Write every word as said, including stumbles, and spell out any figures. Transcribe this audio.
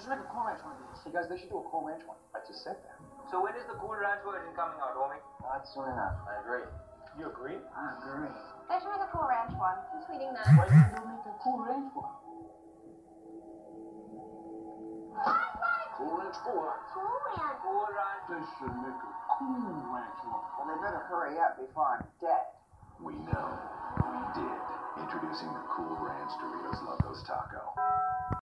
should make a Cool Ranch one of these. Hey guys, they should do a Cool Ranch one. I just said that. So when is the Cool Ranch version coming out, homie? Not soon enough. I agree. You agree? I agree. They should make a Cool Ranch one. I'm tweeting that. Why don't you make a Cool Ranch one? Cool Ranch four. Cool Ranch. Cool Ranch. They should make a Cool Ranch one. Well, they better hurry up before I'm dead. We know. We did. Introducing the Cool Ranch Doritos Locos Taco.